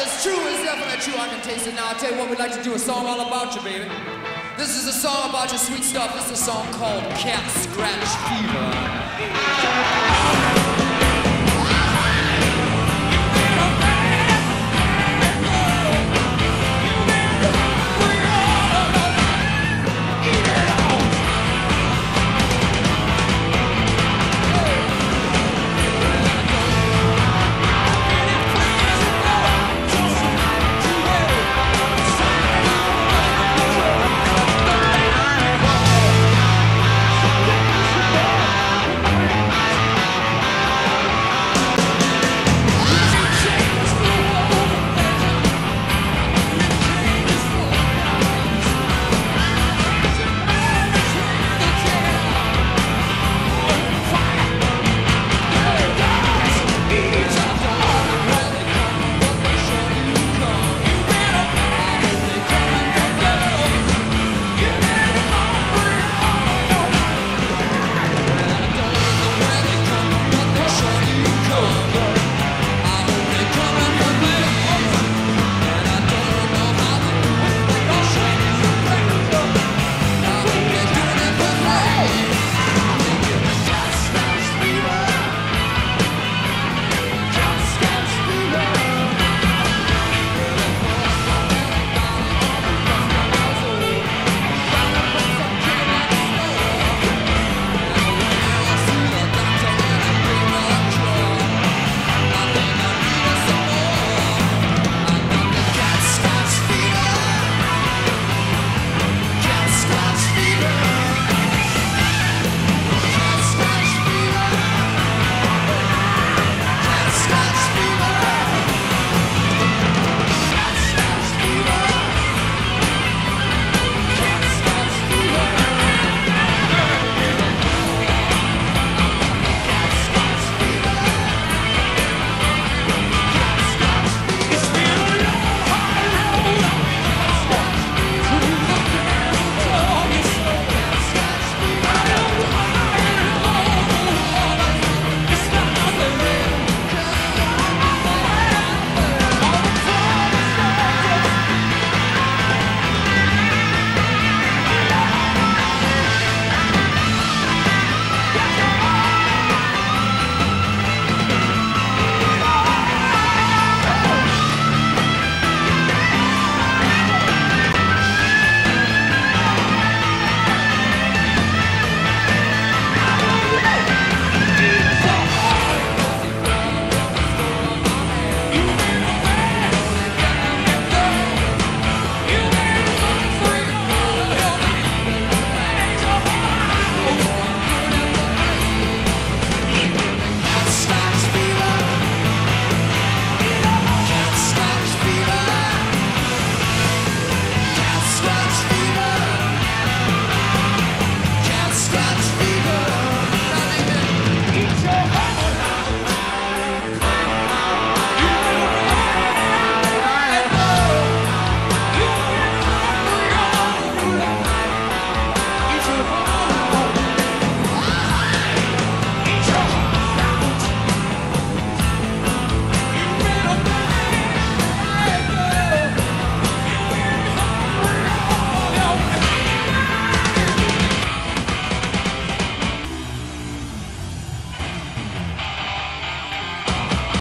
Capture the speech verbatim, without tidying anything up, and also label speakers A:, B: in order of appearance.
A: It's true, it's definitely true, I can taste it now. I'll tell you what, we'd like to do a song all about you, baby. This is a song about your sweet stuff. This is a song called Cat Scratch Fever.